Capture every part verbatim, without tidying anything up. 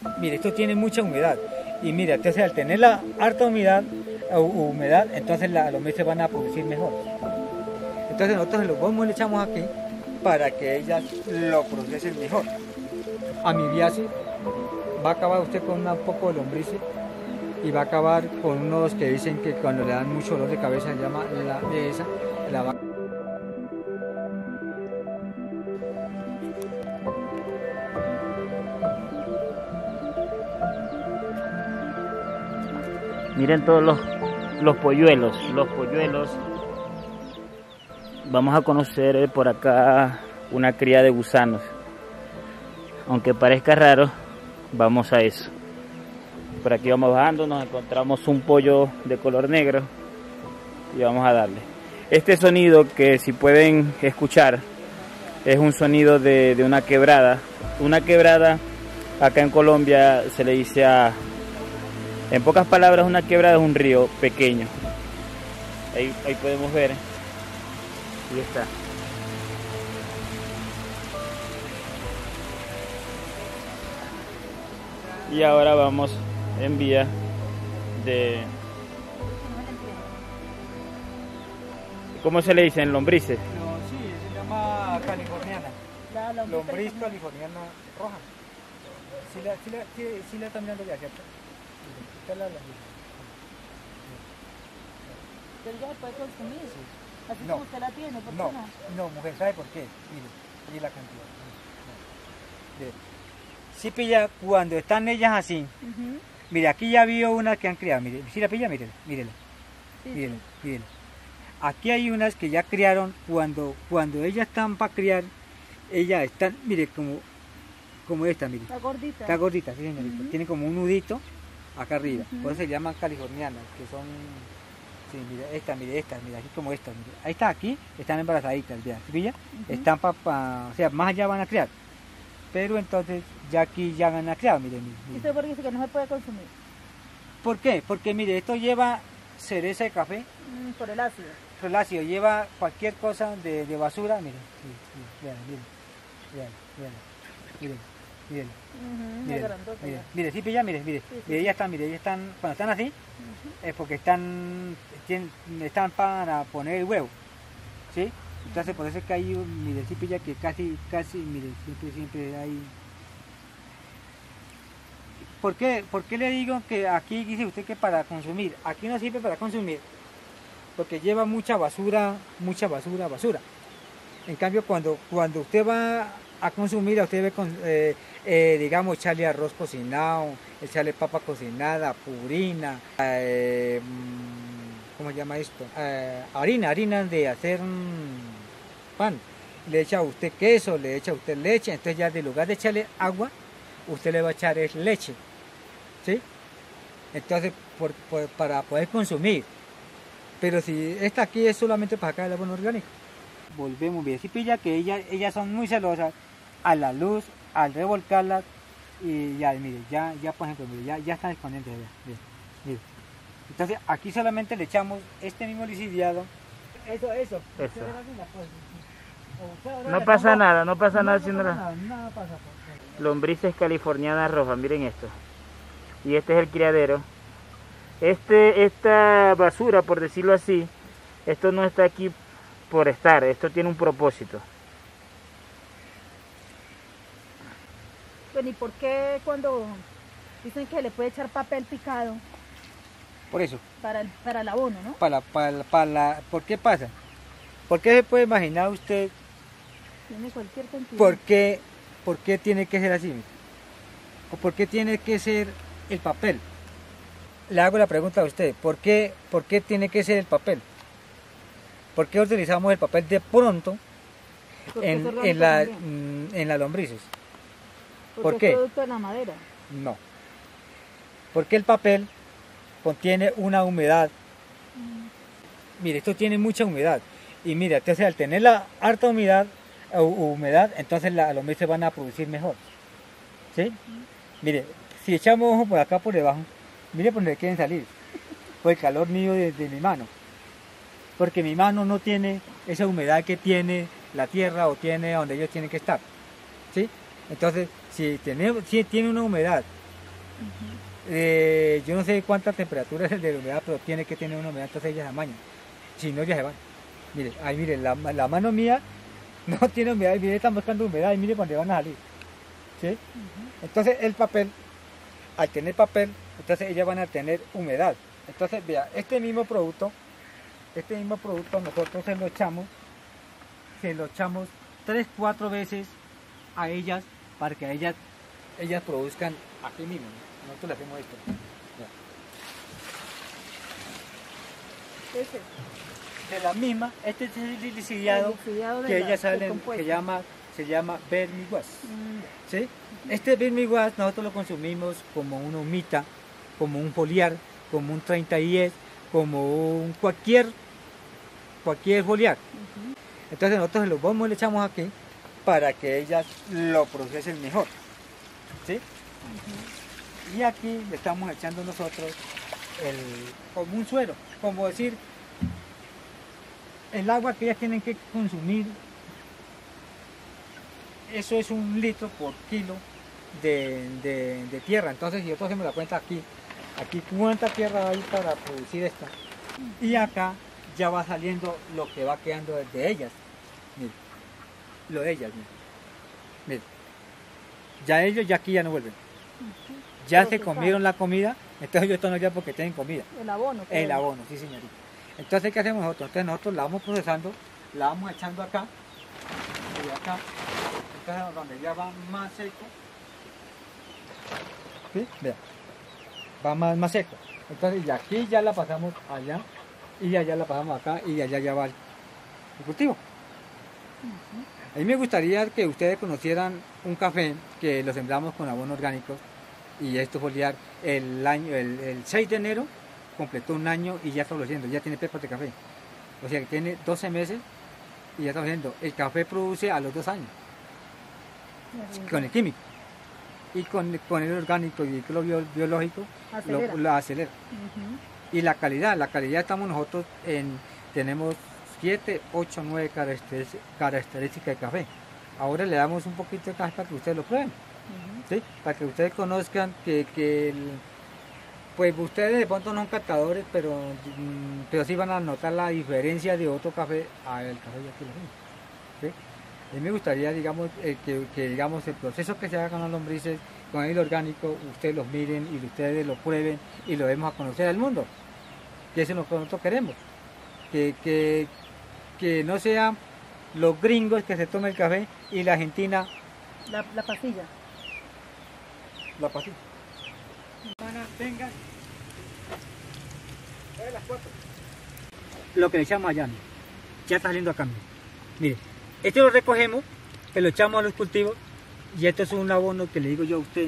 Mire, esto tiene mucha humedad. Y mira, entonces al tener la harta humedad, humedad entonces la, los lombrices van a producir mejor. Entonces nosotros los gomos le echamos aquí para que ellas lo procesen mejor. Amibiasis, va a acabar usted con un poco de lombrices y va a acabar con unos que dicen que cuando le dan mucho dolor de cabeza se llama la dehesa, la va. Miren todos los, los polluelos, los polluelos. Vamos a conocer eh, por acá una cría de gusanos. Aunque parezca raro, vamos a eso. Por aquí vamos bajando, nos encontramos un pollo de color negro y vamos a darle. Este sonido que si pueden escuchar es un sonido de, de una quebrada. Una quebrada acá en Colombia se le dice a... En pocas palabras, una quebrada es un río pequeño. Ahí, ahí podemos ver. Ahí está. Y ahora vamos en vía de... ¿Cómo se le dicen? ¿Lombrices? No, sí, se llama californiana. La lombriz californiana roja. Sí la, sí la, sí, sí la están mirando ya, ¿cierto? Esta la lombriz. ¿Pero ya se puede consumir? Sí. Así No. como usted la tiene, ¿por qué No, no? no, mujer, ¿sabe por qué? Mire, mire la cantidad. Mire. Sí pilla, cuando están ellas así, Uh-huh. mire, aquí ya vio una que han criado, mire, si la pilla, mírela, mírela, Sí, mírela, sí. mírela. Aquí hay unas que ya criaron, cuando, cuando ellas están para criar, ellas están, mire, como, como esta, mire. Está gordita. Está gordita, sí señorita. Uh-huh. Tiene como un nudito acá arriba. Uh-huh. Por eso se llaman californianas, que son... Sí, mire, esta, mire, esta, mire, aquí como esta, mire. Ahí está, aquí, están embarazaditas, ¿ya? ¿Sí pilla? Uh-huh. Están para, pa, o sea, más allá van a criar. Pero entonces, ya aquí ya van a criar, mire, mire. ¿Y mire. usted por qué dice que no se puede consumir? ¿Por qué? Porque mire, esto lleva cereza de café, Mm, por el ácido. relácido, lleva cualquier cosa de, de basura, mire, mire, mire, mire, mire, mire, mire, mire. Uh-huh. Mire, grandota mire, ya. mire, sí, pilla, mire, mire, Sí, sí, mire, sí. ya están, mire, ya están, cuando están así, Uh-huh. es porque están, tienen, están para poner el huevo, ¿sí? Entonces por eso es que hay, mire, sí, pilla, que casi, casi, mire, siempre, siempre hay... ¿Por qué, ¿Por qué le digo que aquí dice usted que para consumir? Aquí no sirve para consumir, porque lleva mucha basura, mucha basura, basura. En cambio, cuando, cuando usted va a consumir, usted debe, con, eh, eh, digamos, echarle arroz cocinado, echarle papa cocinada, purina, eh, ¿cómo se llama esto? Eh, harina, harina de hacer mm, pan. Le echa a usted queso, le echa a usted leche, entonces ya de lugar de echarle agua, usted le va a echar es leche, ¿sí? Entonces, por, por, para poder consumir. Pero si esta aquí es solamente para sacar el abono orgánico. Volvemos bien, si pilla que ellas, ellas son muy celosas a la luz, al revolcarlas, y ya, mire, ya, ya por ejemplo, mire, ya, ya están escondiendo, mire, mire, mire. Entonces aquí solamente le echamos este mismo lisidiado. Eso, eso. Eso. No No pasa nada, no pasa nada haciendo la... nada, nada pasa. Lombrices californianas rojas, miren esto. Y este es el criadero. Este, esta basura, por decirlo así, esto no está aquí por estar, esto tiene un propósito. Bueno, ¿y por qué cuando dicen que le puede echar papel picado Por eso, para el, para el abono, ¿no? para, para, para la, ¿por qué pasa? ¿Por qué se puede imaginar usted Tiene cualquier cantidad. por qué, por qué tiene que ser así? ¿O por qué tiene que ser el papel? Le hago la pregunta a usted, ¿por qué, por qué tiene que ser el papel? ¿Por qué utilizamos el papel de pronto Porque es en, orgánico en, la, también. mm, en las lombrices? Porque ¿por es qué? producto de la madera. No. Porque el papel contiene una humedad. Mire, esto tiene mucha humedad. Y mire, entonces al tener la harta humedad, uh, humedad entonces la, las lombrices van a producir mejor. ¿Sí? Mire, si echamos ojo por acá por debajo, mire por donde quieren salir. Por el calor mío de, de mi mano. Porque mi mano no tiene esa humedad que tiene la tierra o tiene donde ellos tienen que estar. ¿Sí? Entonces, si tiene, si tiene una humedad Eh, yo no sé cuánta temperatura es el de la humedad, pero tiene que tener una humedad, entonces ellas se amañan. Si no, ya se van. Mire, ahí mire, la, la mano mía no tiene humedad, y mire, están buscando humedad, y mire cuando van a salir. ¿Sí? Uh-huh. Entonces el papel, al tener papel, entonces ellas van a tener humedad. Entonces, vea, este mismo producto, este mismo producto nosotros se lo echamos, se lo echamos tres, cuatro veces a ellas para que ellas, ellas produzcan aquí mismo. Nosotros le hacemos esto. Ese. De la misma, este es el lisidiado que ellas salen, que llama, se llama vermiguas. Mm. ¿Sí? Este vermiguas nosotros lo consumimos como una humita, como un foliar, como un treinta y diez, como un cualquier, cualquier foliar. Uh-huh. Entonces nosotros los bomos le echamos aquí para que ellas lo procesen mejor. ¿Sí? Uh-huh. Y aquí le estamos echando nosotros el, como un suero, como decir, el agua que ellas tienen que consumir, eso es un litro por kilo de, de, de tierra. Entonces si nosotros hacemos la cuenta aquí, aquí cuánta tierra hay para producir esto, y acá ya va saliendo lo que va quedando de ellas. Mire, lo de ellas, mire. Mire. Ya ellos ya aquí ya no vuelven, ya se comieron la comida, entonces yo esto no ya porque tienen comida. El abono. El abono, sí señorita. Entonces, ¿qué hacemos nosotros? Entonces nosotros la vamos procesando, la vamos echando acá y acá, entonces donde ya va más seco, ¿sí? Vea, va más, más seco. Entonces, y aquí ya la pasamos allá, y allá la pasamos acá, y allá ya va el, el cultivo. Uh-huh. A mí me gustaría que ustedes conocieran un café que lo sembramos con abono orgánico, y esto foliar el año, el, el seis de enero, completó un año y ya está floreciendo, ya tiene pepas de café. O sea que tiene doce meses y ya está floreciendo. El café produce a los dos años. Uh-huh. Con el químico. Y con, con el orgánico y el bio, biológico acelera. Lo, lo acelera. Uh-huh. Y la calidad, la calidad estamos nosotros en, tenemos siete, ocho, nueve características, características de café. Ahora le damos un poquito de café para que ustedes lo prueben. Uh-huh. ¿Sí? Para que ustedes conozcan que, que el, pues ustedes de pronto no son captadores, pero, pero sí van a notar la diferencia de otro café al café de aquí. ¿Sí? A mí me gustaría, digamos, eh, que, que digamos el proceso que se haga con los lombrices, con el orgánico, ustedes los miren y ustedes lo prueben y lo demos a conocer al mundo. Que eso es lo que nosotros queremos. Que, que, que no sean los gringos que se tomen el café y la Argentina... La, la pastilla. La pastilla. Venga, las cuatro. Lo que le echamos allá, mire, ya está saliendo acá. Mire, mire, este lo recogemos, que lo echamos a los cultivos, y esto es un abono que le digo yo a usted.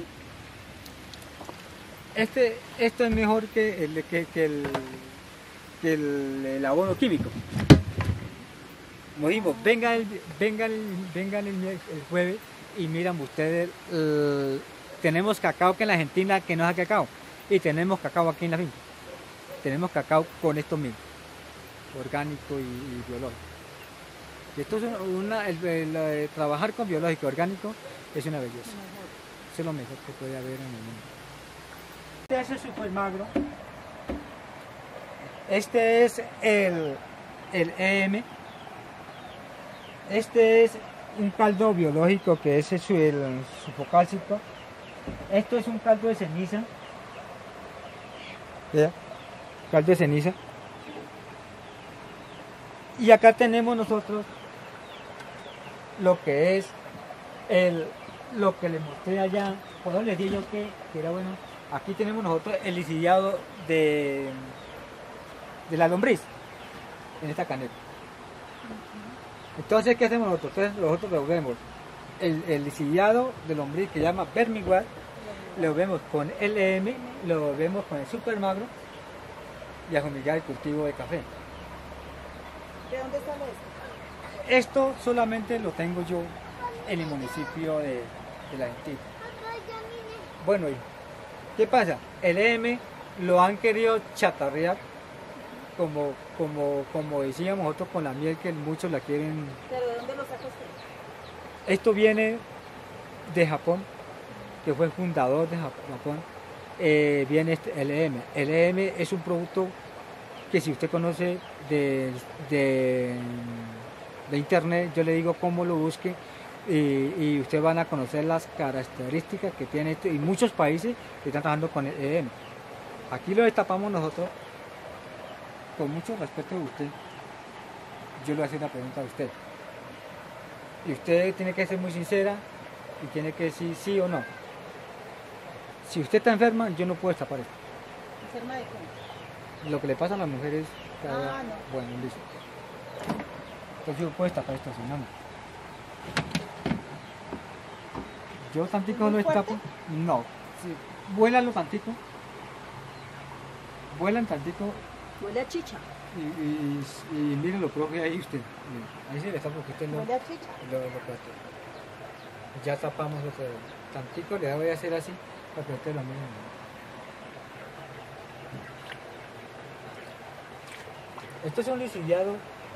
Este, esto es mejor que el, que, que el, que el, el abono químico. Como digo, venga el, venga el, venga el, el jueves y miran ustedes, el, tenemos cacao que en la Argentina que no es cacao. Y tenemos cacao aquí en la finca. Tenemos cacao con estos mismos, orgánico y, y biológico. Y esto es una, una el, el, el, trabajar con biológico y orgánico es una belleza. Eso es lo mejor que puede haber en el mundo. Este es súper magro. Este es el, el E M. Este es un caldo biológico que es el, el sulfocálcico. Esto es un caldo de ceniza. ¿Ya? Caldo de ceniza. Y acá tenemos nosotros lo que es el, lo que les mostré allá. Por eso les dije yo que, que era bueno. Aquí tenemos nosotros el lisidiado de, de la lombriz en esta caneta. Entonces, ¿qué hacemos nosotros? Entonces nosotros revolvemos el, el lisidiado de lombriz que se llama vermiguas, lo vemos con L M, lo vemos con el super magro y a fumigar el cultivo de café. ¿De dónde sale esto? Esto solamente lo tengo yo en el municipio de, de La Argentina. Bueno, ¿qué pasa? El E M lo han querido chatarrear, como, como, como decíamos nosotros con la miel, que muchos la quieren. ¿Pero de dónde lo saca usted? Esto viene de Japón, que fue el fundador de Japón, eh, viene este L M. L M es un producto que si usted conoce de, de, de internet, yo le digo cómo lo busque y, y ustedes van a conocer las características que tiene este, y muchos países están trabajando con el L M. Aquí lo destapamos nosotros con mucho respeto de usted. Yo le voy a hacer una pregunta a usted y usted tiene que ser muy sincera y tiene que decir sí o no. Si usted está enferma, yo no puedo destapar esto. ¿Enferma de qué? Lo que le pasa a las mujeres cada... Ah, no. Bueno, listo. Entonces yo puedo destapar esto así, no, no. Yo tantico ¿Es no muy destapo. fuerte? No. Sí. Vuélalo tantico. Vuelan tantico Huele a chicha. y, y, y, y miren lo propio ahí usted. Ahí sí le está porque usted lo, Huele a chicha. lo, lo plate. Ya tapamos otro. Tantico le voy a hacer así para que usted lo mire. Esto es un lisiado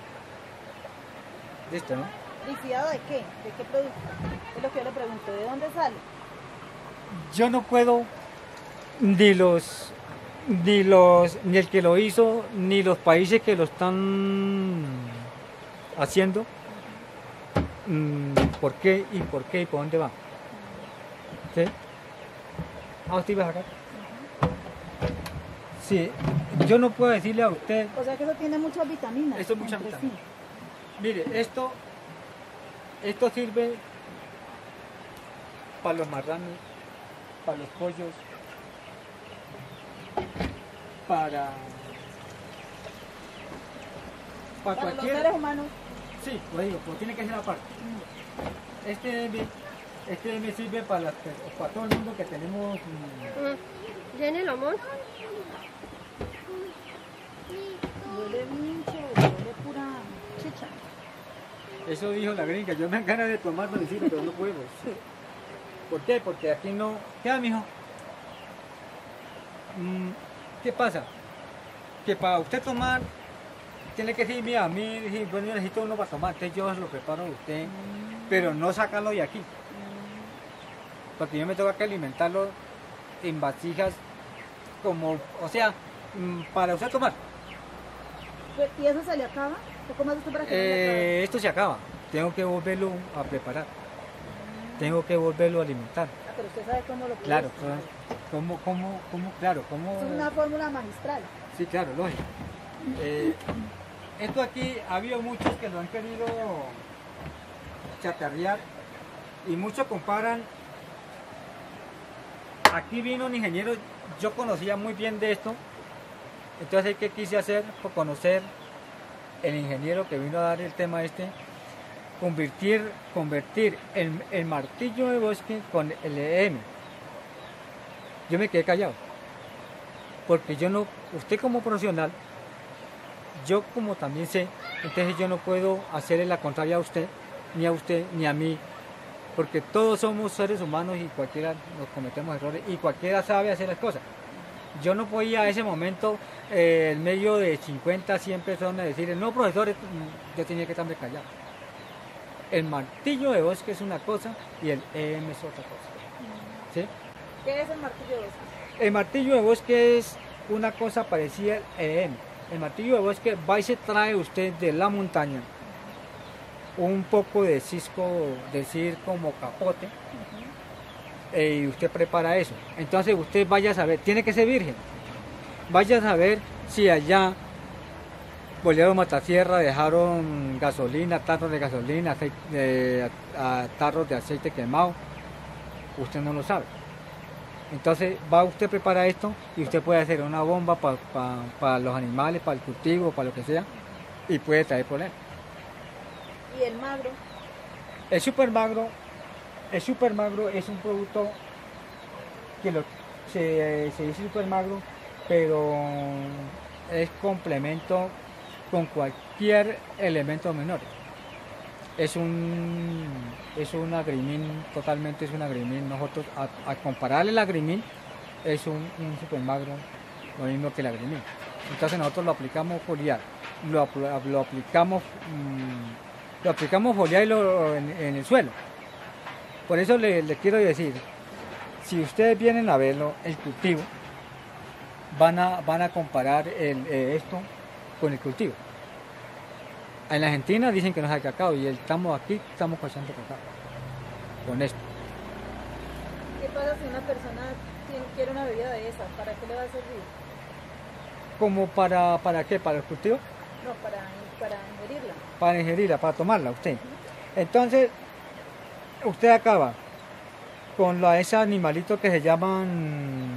de esto, ¿no? ¿Lisiado de qué? ¿De qué producto? Es lo que yo le pregunto. ¿De dónde sale? Yo no puedo ni los ni los ni el que lo hizo ni los países que lo están haciendo mm, por qué y por qué y por dónde va. ¿Sí? Ah, usted iba acá. Sí, yo no puedo decirle a usted. O sea que eso tiene muchas vitaminas. Esto es mucha entre vitamina. sí. Mire, esto esto sirve para los marranos, para los pollos, para para Para los cualquier. seres humanos. Sí, lo digo, pero tiene que ser aparte. Este M, este M sirve para, las per- para todo el mundo que tenemos. mm, ¿Tiene el amor? Huele mucho, huele pura chicha. Eso dijo la gringa. Yo me dan ganas de tomar medicina, pero no puedo. ¿Por qué? Porque aquí no. ¿Qué va, mijo? Mm, ¿Qué pasa? Que para usted tomar, tiene que decir, mira, a mí, decir, bueno, yo necesito uno para tomar, entonces yo se lo preparo a usted, pero no sacarlo de aquí. Porque yo me tengo que alimentarlo en vasijas como, o sea, mm, para usted tomar. ¿Y eso se le acaba? ¿O cómo hace usted para que no se le acabe? Eh, esto se acaba, tengo que volverlo a preparar, tengo que volverlo a alimentar. Ah, pero usted sabe cómo lo puede Claro, hacer. cómo, cómo, cómo, claro, cómo... Es una fórmula magistral. Sí, claro, lógico. Eh, esto aquí ha habido muchos que lo han querido chatarrear y muchos comparan. Aquí vino un ingeniero, yo conocía muy bien de esto, entonces ¿qué quise hacer? Por conocer el ingeniero que vino a dar el tema este, convertir, convertir el, el martillo de bosque con el E M. Yo me quedé callado, porque yo no, usted como profesional, yo como también sé, entonces yo no puedo hacerle la contraria a usted, ni a usted, ni a mí, porque todos somos seres humanos y cualquiera nos cometemos errores y cualquiera sabe hacer las cosas. Yo no podía a ese momento, eh, en medio de cincuenta, cien personas, decir, no, profesor, yo tenía que estarme callado. El martillo de bosque es una cosa y el E M es otra cosa. ¿Sí? ¿Qué es el martillo de bosque? El martillo de bosque es una cosa parecida al E M. El martillo de bosque va y se trae usted de la montaña un poco de cisco, decir como capote, eh, y usted prepara eso. Entonces usted vaya a saber, tiene que ser virgen, vaya a saber si allá bolearon matasierra, dejaron gasolina, tarros de gasolina, aceite, eh, a, a tarros de aceite quemado, usted no lo sabe. Entonces va usted a preparar esto y usted puede hacer una bomba para pa, pa los animales, para el cultivo, para lo que sea, y puede traer problemas. ¿Y el magro? El super magro, el super magro es un producto que lo, se, se dice super magro, pero es complemento con cualquier elemento menor. Es un es un agrimín, totalmente es un agrimín. Nosotros, a, a compararle el agrimín, es un, un super magro, lo mismo que el agrimín. Entonces nosotros lo aplicamos foliar, lo, lo aplicamos mmm, lo aplicamos foliar y lo, en, en el suelo. Por eso le, le quiero decir, si ustedes vienen a verlo, el cultivo, van a, van a comparar el, eh, esto con el cultivo. En la Argentina dicen que no hay cacao y estamos aquí, estamos cosechando cacao con esto. ¿Qué pasa si una persona tiene- quiere una bebida de esa? ¿Para qué le va a servir? ¿Como para, para qué? ¿Para el cultivo? No, para, para ingerirla. Para ingerirla, para tomarla usted. Entonces, usted acaba con la, esos animalitos que se llaman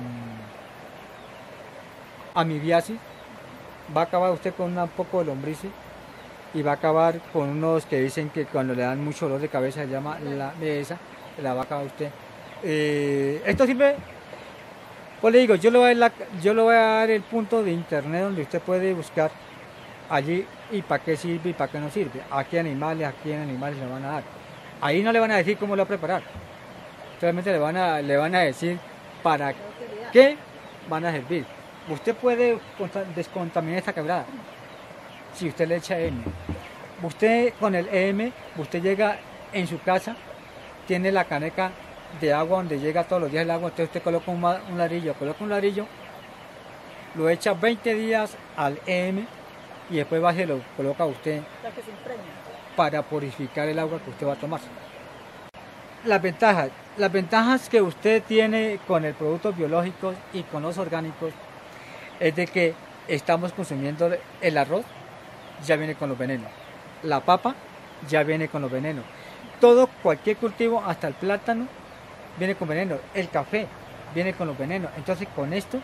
amibiasis, va a acabar usted con un poco de lombrices y va a acabar con unos que dicen que cuando le dan mucho dolor de cabeza se llama la esa, la va a acabar usted. Eh, esto sirve, pues le digo, yo le, voy a dar la- yo le voy a dar el punto de internet donde usted puede buscar allí y para qué sirve y para qué no sirve. Aquí animales, aquí en animales le van a dar. Ahí no le van a decir cómo lo va a preparar. Solamente le van a, le van a decir para ¿Qué utilidad? qué van a servir. Usted puede conta- descontaminar esta quebrada si usted le echa E M. Usted con el E M, usted llega en su casa, tiene la caneca de agua donde llega todos los días el agua, entonces usted coloca un, ma- un ladrillo, coloca un ladrillo, lo echa veinte días al E M y después va y se lo coloca usted Para que se impregne. para purificar el agua que usted va a tomar. Las ventajas, las ventajas que usted tiene con el producto biológico y con los orgánicos es de que estamos consumiendo el arroz, ya viene con los venenos. La papa ya viene con los venenos. Todo, cualquier cultivo, hasta el plátano, viene con veneno. El café viene con los venenos. Entonces con esto,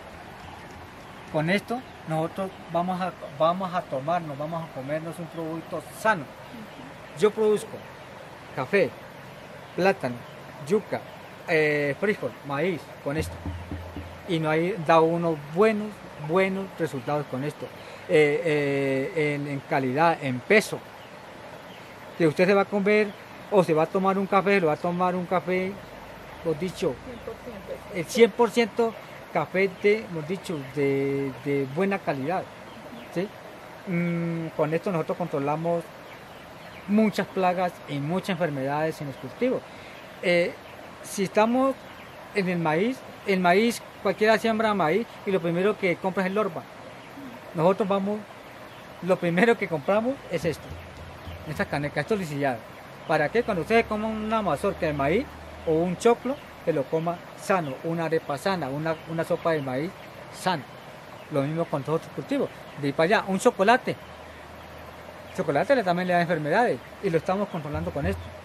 con esto, nosotros vamos a, vamos a tomarnos, vamos a comernos un producto sano. Yo produzco café, plátano, yuca, eh, frijol, maíz con esto. Y no hay dado unos buenos, buenos resultados con esto. Eh, eh, en, en calidad, en peso. Que usted se va a comer o se va a tomar un café, lo va a tomar un café, lo dicho, cien por ciento. el cien por ciento café de, hemos dicho, de, de buena calidad. ¿Sí? Mm, con esto nosotros controlamos muchas plagas y muchas enfermedades en los cultivos. Eh, si estamos en el maíz, el maíz, cualquiera siembra maíz y lo primero que compra es el lorba. Nosotros vamos, lo primero que compramos es esto, esta caneca, esto es lisillado. ¿Para qué? Cuando ustedes coman una mazorca de maíz o un choclo, que lo coma sano, una arepa sana, una, una sopa de maíz sana. Lo mismo con todos otros cultivos. De ahí para allá, un chocolate. Chocolate le- también le da enfermedades y lo estamos controlando con esto.